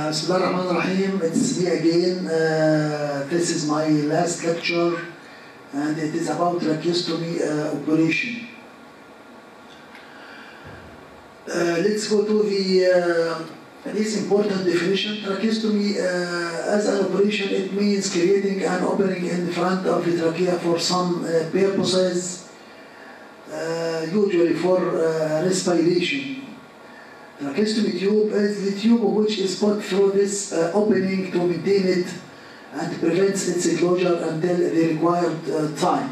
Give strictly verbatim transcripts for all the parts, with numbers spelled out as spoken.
Bismillah ar-Rahman ar-Rahim. It's me again. Uh, this is my last lecture, and it is about tracheostomy uh, operation. Uh, let's go to the uh, this important definition. Tracheostomy uh, as an operation, it means creating an opening in front of the trachea for some uh, purposes, uh, usually for uh, respiration. Tracheostomy tube is the tube which is put through this uh, opening to maintain it and prevents its closure until the required uh, time.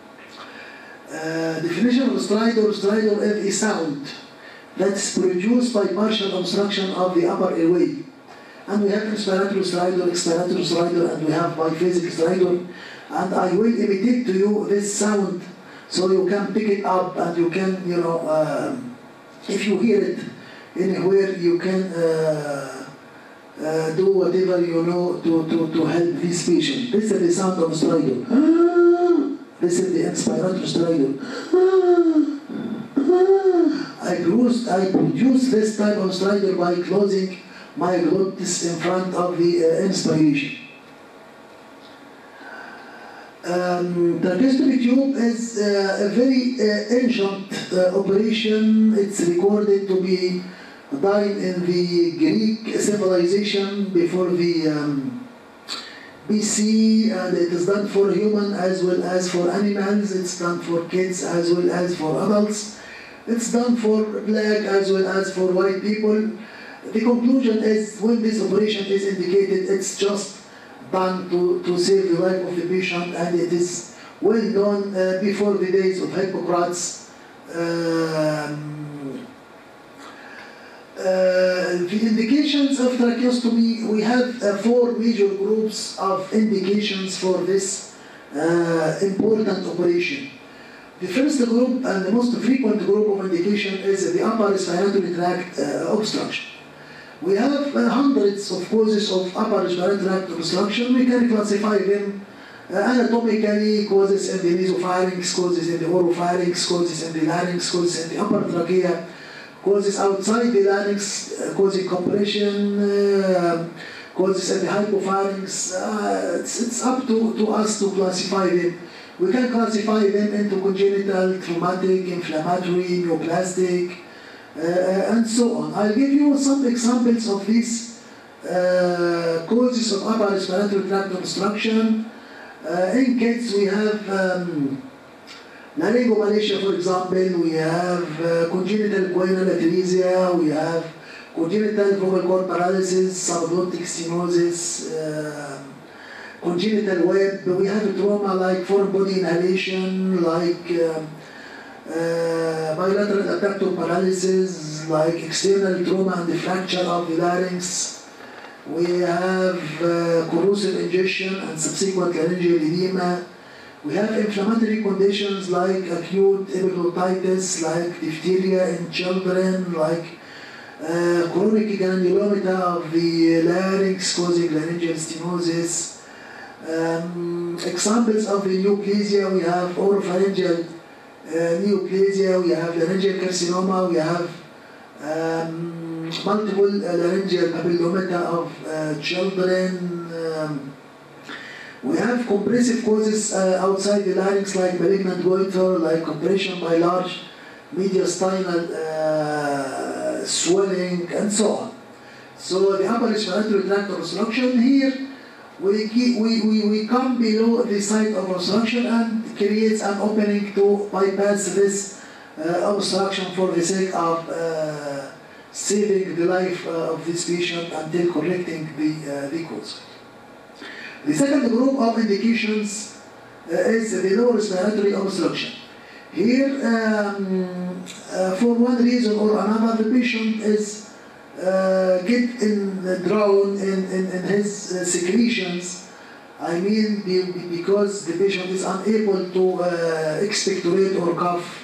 Uh, definition of stridor: stridor is a sound that's produced by partial obstruction of the upper airway. And we have inspiratory stridor, expiratory stridor, and we have biphasic stridor. And I will imitate to you this sound so you can pick it up and you can, you know, uh, if you hear it anywhere, you can uh, uh, do whatever you know to, to, to help this patient. This is the sound of stridor. This is the inspiratory stridor. I produce, I produce this type of stridor by closing my glottis in front of the uh, inspiration. Um, tracheostomy tube is uh, a very uh, ancient uh, operation. It's recorded to be done in the Greek civilization before the um, B C, and it is done for human as well as for animals. It's done for kids as well as for adults. It's done for black as well as for white people. The conclusion is when this operation is indicated, it's just done to, to save the life of the patient, and it is well known uh, before the days of Hippocrates. Um, Uh, the indications of tracheostomy, we have uh, four major groups of indications for this uh, important operation. The first group and the most frequent group of indication is the upper respiratory tract uh, obstruction. We have uh, hundreds of causes of upper respiratory tract obstruction. We can classify them uh, anatomically: causes in the nasopharynx, causes in the oropharynx, causes in the larynx, causes in the upper trachea, causes outside the larynx, uh, causing compression, uh, causes at the hypopharynx. Uh, it's, it's up to, to us to classify them. We can classify them into congenital, traumatic, inflammatory, neoplastic, uh, and so on. I'll give you some examples of these uh, causes of upper respiratory tract obstruction. Uh, in kids, we have um, laryngomalacia, for example. We have uh, congenital choanal atresia. We have congenital vocal cord paralysis, subglottic stenosis, uh, congenital web. We have a trauma like foreign body inhalation, like uh, uh, bilateral adductor paralysis, like external trauma and the fracture of the larynx. We have uh, corrosive ingestion and subsequent laryngeal edema. We have inflammatory conditions like acute epiglottitis, like diphtheria in children, like uh, chronic granulomata of the larynx causing laryngeal stenosis. Um, examples of the neoplasia: we have oropharyngeal uh, neoplasia, we have laryngeal carcinoma, we have um, multiple uh, laryngeal papillomata of uh, children. Um, We have compressive causes uh, outside the larynx like malignant goiter, like compression by large mediastinal uh, swelling, and so on. So the upper respiratory tract obstruction here, we, we, we, we come below the site of obstruction and creates an opening to bypass this uh, obstruction for the sake of uh, saving the life uh, of this patient until correcting the, uh, the cause. The second group of indications uh, is the lower respiratory obstruction. Here, um, uh, for one reason or another, the patient is uh, get in, uh, drowned in, in, in his uh, secretions. I mean, be, because the patient is unable to uh, expectorate or cough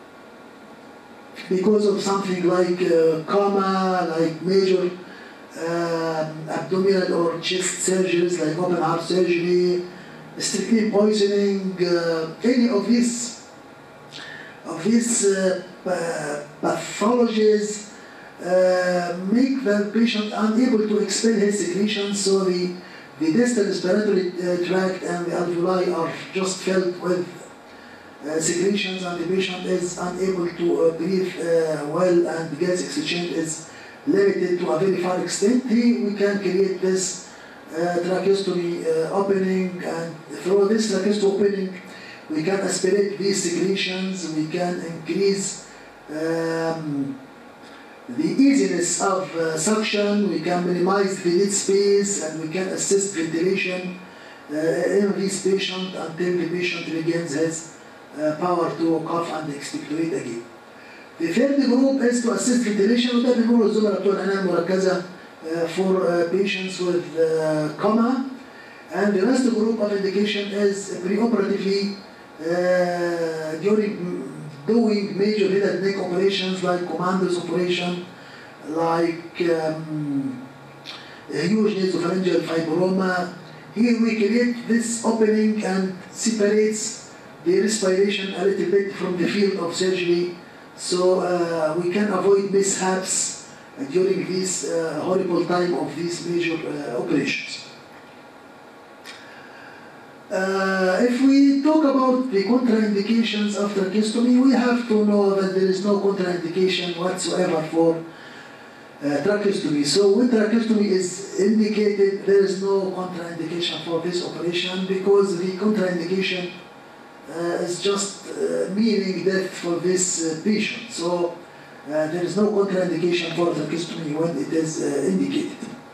because of something like uh, coma, like major Um, abdominal or chest surgeries like open heart surgery, strychnine poisoning, uh, any of these of these uh, pathologies uh, make the patient unable to expel his secretions, so the, the distal respiratory uh, tract and the alveoli are just filled with uh, secretions, and the patient is unable to uh, breathe uh, well, and gas exchange is limited to a very far extent. Here we can create this uh, tracheostomy uh, opening, and through this tracheostomy opening we can aspirate these secretions, we can increase um, the easiness of uh, suction, we can minimize the lid space, and we can assist ventilation uh, in this patient until the patient regains his uh, power to cough and expectorate again. The third group is to assist ventilation, وده بنقوله الزملاء بتوع العناية المركزة uh, for uh, patients with uh, coma. And the last group of indication is preoperatively uh, during doing major head and neck operations like commander's operation, like um, huge nasopharyngeal fibroma. Here we create this opening and separates the respiration a little bit from the field of surgery, so uh, we can avoid mishaps during this uh, horrible time of these major uh, operations. Uh, if we talk about the contraindications of tracheostomy, we have to know that there is no contraindication whatsoever for uh, tracheostomy. So when tracheostomy is indicated, there is no contraindication for this operation, because the contraindication uh, is just uh, meaning death for this uh, patient. So uh, there is no contraindication for tracheostomy when it is uh, indicated.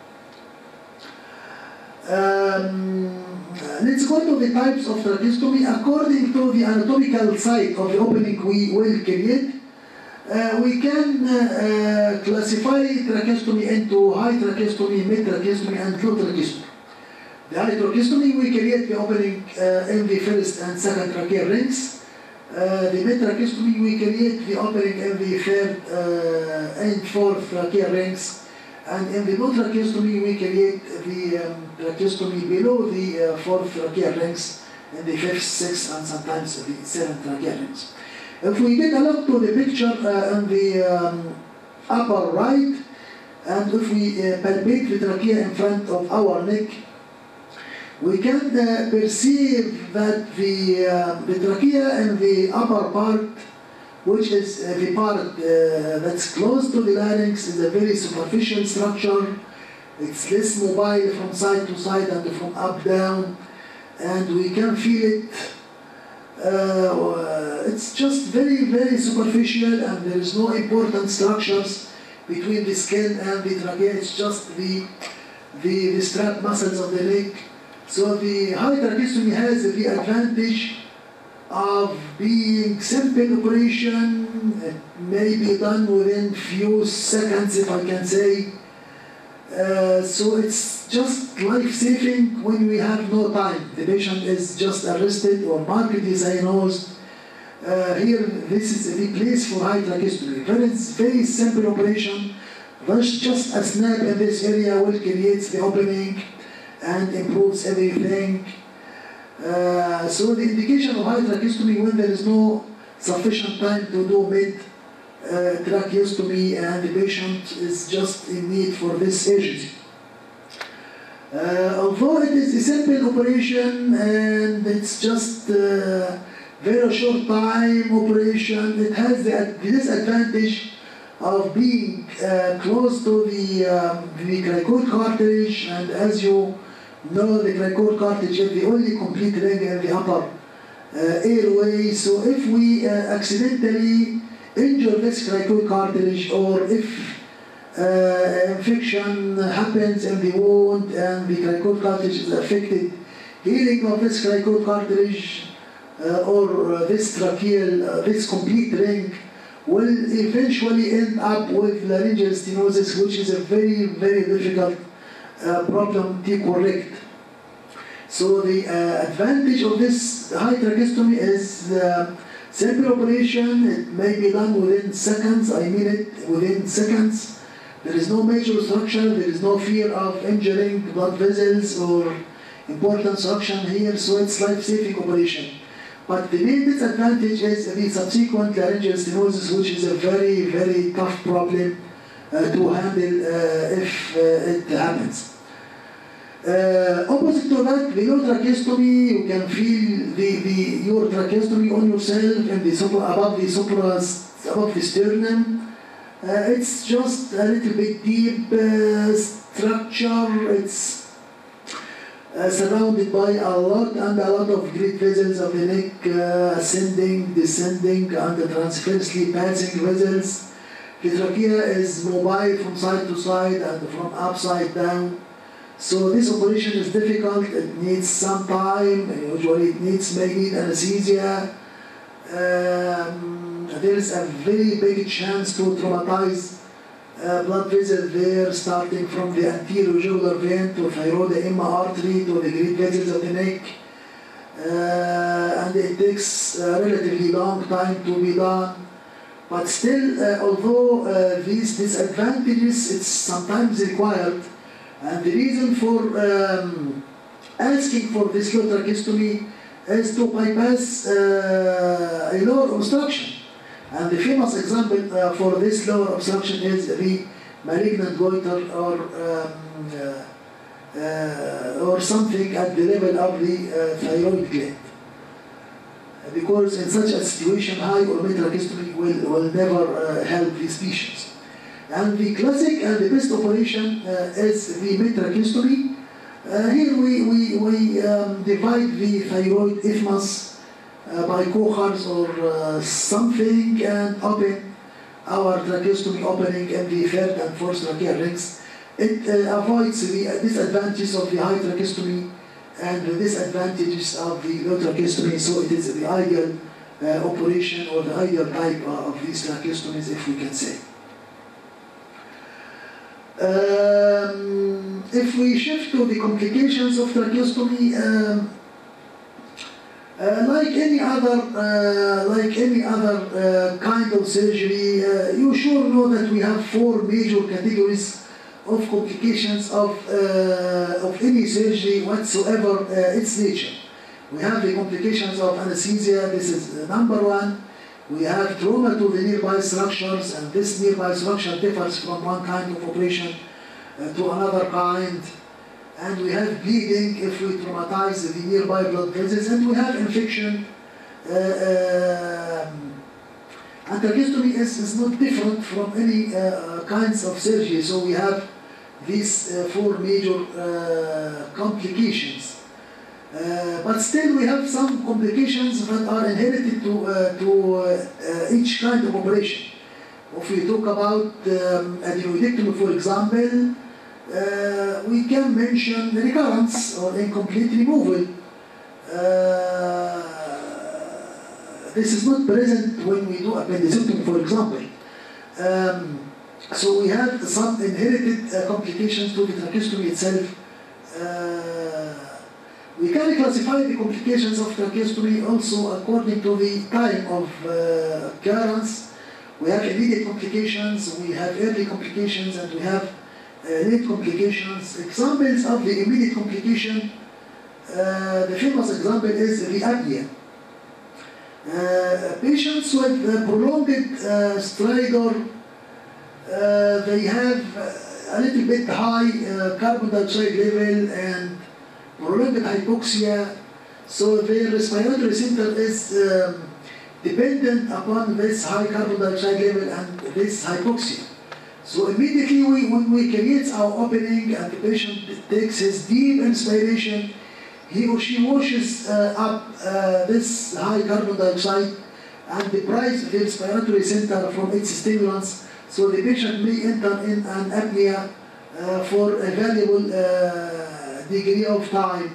Um, let's go to the types of tracheostomy. According to the anatomical site of the opening we will create, uh, we can uh, uh, classify tracheostomy into high tracheostomy, mid tracheostomy, and low tracheostomy. The high tracheostomy, we create the opening uh, in the first and second tracheal rings. Uh, the mid tracheostomy, we create the opening in the third uh, and fourth tracheal rings. And in the low tracheostomy, we create the um, tracheostomy below the uh, fourth tracheal rings, in the fifth, sixth, and sometimes the seventh tracheal rings. If we take a look to the picture uh, in the um, upper right, and if we uh, palpate the trachea in front of our neck, we can uh, perceive that the, uh, the trachea in the upper part, which is uh, the part uh, that's close to the larynx, is a very superficial structure. It's less mobile from side to side and from up down, and we can feel it. Uh, it's just very, very superficial, and there is no important structures between the skin and the trachea. It's just the, the, the strap muscles of the neck. So the high tracheostomy has the advantage of being simple operation. It may be done within few seconds, if I can say. Uh, so it's just life-saving when we have no time. The patient is just arrested or markedly cyanosed. Uh, here, this is the place for high tracheostomy. Very, very simple operation. There's just a snap in this area will create the opening and improves everything. Uh, so the indication of high tracheostomy when there is no sufficient time to do mid uh, tracheostomy and the patient is just in need for this urgency. Uh, although it is a simple operation and it's just uh, very short time operation, it has the disadvantage of being uh, close to the, um, the cricoid cartilage, and as you know, the cricoid cartilage is the only complete ring in the upper uh, airway. So if we uh, accidentally injure this cricoid cartilage, or if uh, infection happens in the wound and the cricoid cartilage is affected, healing of this cricoid cartilage uh, or uh, this tracheal, uh, this complete ring will eventually end up with laryngeal stenosis, which is a very, very difficult uh, problem to correct. So the uh, advantage of this high tracheostomy is uh, simple operation. It may be done within seconds. I mean it within seconds. There is no major structure. There is no fear of injuring blood vessels or important suction here. So it's life-saving operation. But the main disadvantage is the subsequent laryngeal stenosis, which is a very, very tough problem uh, to handle uh, if uh, it happens. Uh, opposite to that, below tracheostomy, you can feel the, the your tracheostomy on yourself and the supra, above the supra, above the sternum. Uh, it's just a little bit deep uh, structure. It's uh, surrounded by a lot and a lot of great vessels of the neck, uh, ascending, descending, and transversely passing vessels. The trachea is mobile from side to side and from upside down. So this operation is difficult. It needs some time. Usually it needs maybe anesthesia. Um, there is a very big chance to traumatize uh, blood vessel there, starting from the anterior jugular vein to thyroid artery to the great vessels of the neck. Uh, and it takes a relatively long time to be done. But still, uh, although uh, these disadvantages, it's sometimes required. And the reason for um, asking for this low tracheostomy is to bypass uh, a lower obstruction. And the famous example uh, for this lower obstruction is the malignant goiter or um, uh, uh, or something at the level of the uh, thyroid gland. Because in such a situation, high or mid tracheostomy will, will never uh, help these patients. And the classic and the best operation uh, is the mid tracheostomy. Uh, here we, we, we um, divide the thyroid isthmus uh, by cohorts or uh, something and open our tracheostomy opening in the third and fourth tracheal rings. It uh, avoids the disadvantages of the high tracheostomy and the disadvantages of the low tracheostomy, so it is the ideal uh, operation or the ideal type uh, of these tracheostomies, if we can say. Um, if we shift to the complications of tracheostomy, um, uh, like any other, uh, like any other uh, kind of surgery, uh, you sure know that we have four major categories of complications of uh, of any surgery whatsoever uh, its nature. We have the complications of anesthesia. This is uh, number one. We have trauma to the nearby structures, and this nearby structure differs from one kind of operation uh, to another kind. And we have bleeding if we traumatize the nearby blood vessels, and we have infection. Uh, um, and tracheostomy is, is not different from any uh, kinds of surgery. So we have these uh, four major uh, complications. Uh, but still we have some complications that are inherited to, uh, to uh, uh, each kind of operation. If we talk about um, adenoidectomy, for example, uh, we can mention recurrence or incomplete removal. Uh, this is not present when we do appendectomy, for example. Um, so we have some inherited uh, complications to the tracheostomy itself. Uh, We can classify the complications of tracheostomy also according to the time of uh, occurrence. We have immediate complications, we have early complications, and we have uh, late complications. Examples of the immediate complication, uh, the famous example is the apnea. Uh, patients with uh, prolonged uh, stridor, uh, they have a little bit high uh, carbon dioxide level and prolonged hypoxia, so their respiratory center is um, dependent upon this high carbon dioxide level and this hypoxia. So immediately we, when we create our opening and the patient takes his deep inspiration, he or she washes uh, up uh, this high carbon dioxide and deprives the respiratory center from its stimulants, so the patient may enter in an apnea uh, for a valuable uh, degree of time.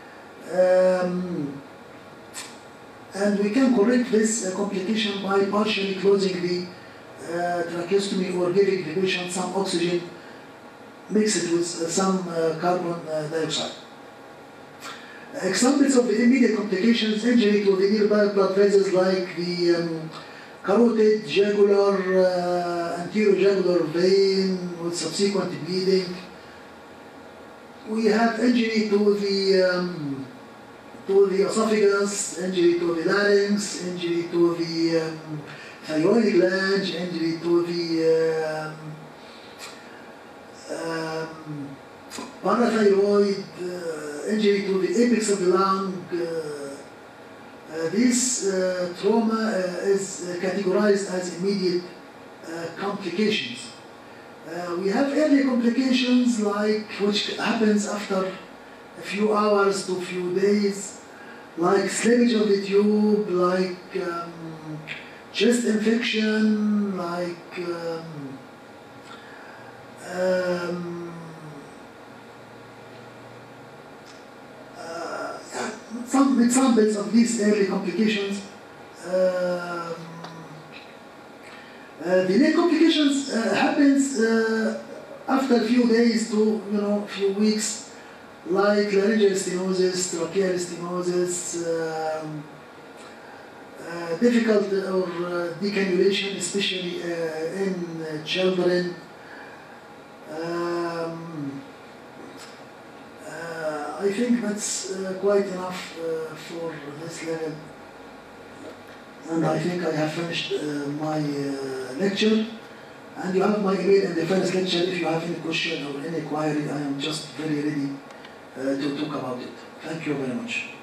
Um, and we can correct this uh, complication by partially closing the uh, tracheostomy or giving the patient some oxygen mixed with uh, some uh, carbon uh, dioxide. Examples of the immediate complications: injury to the nearby blood vessels like the um, carotid, jugular, uh, anterior jugular vein with subsequent bleeding. We have injury to the um, to the esophagus, injury to the larynx, injury to the um, thyroid gland, injury to the um, um, parathyroid, uh, injury to the apex of the lung. Uh, uh, this uh, trauma uh, is uh, categorized as immediate uh, complications. Uh, we have early complications like which happens after a few hours to a few days, like slippage of the tube, like um, chest infection, like um, um, uh, yeah, some examples of these early complications. Um, uh, the neck complications uh, happens uh, after a few days to you know few weeks, like laryngeal stenosis, tracheal stenosis, um, uh, difficult or uh, decannulation, especially uh, in uh, children. Um, uh, I think that's uh, quite enough uh, for this level. And I think I have finished uh, my uh, lecture. And you have my email in the first lecture. If you have any question or any query, I am just very ready uh, to talk about it. Thank you very much.